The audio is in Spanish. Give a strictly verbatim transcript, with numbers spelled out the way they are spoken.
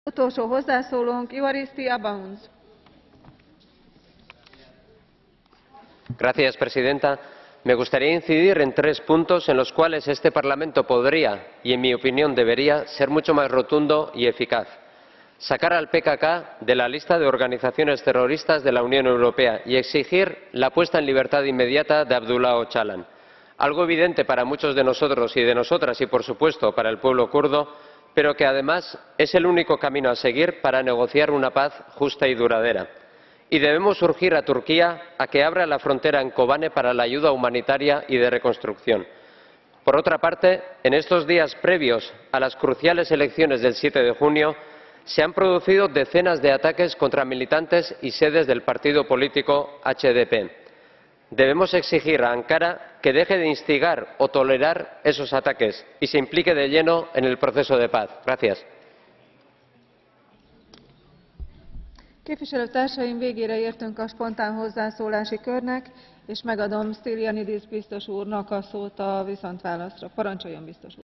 Utolsó hozzászólónk Evaristi Abauns. Señora presidenta, me gustaría incidir en tres puntos en los cuales este Parlamento podría, y en mi opinión debería, ser mucho más rotundo y eficaz. Sacar al P K K de la lista de organizaciones terroristas de la Unión Europea y exigir la puesta en libertad inmediata de Abdullah Öcalan. Algo evidente para muchos de nosotros y de nosotras y, por supuesto, para el pueblo kurdo, pero que además es el único camino a seguir para negociar una paz justa y duradera. Y debemos urgir a Turquía a que abra la frontera en Kobane para la ayuda humanitaria y de reconstrucción. Por otra parte, en estos días previos a las cruciales elecciones del siete de junio, se han producido decenas de ataques contra militantes y sedes del partido político H D P. Debemos exigir a Ankara que deje de instigar o tolerar esos ataques y se implique de lleno en el proceso de paz. Gracias. Képviselőtársaim, végére értünk a spontán hozzászólási körnek, és megadom Stylianides biztos úrnak a szót a viszontválaszra. Parancsoljon, biztos úr!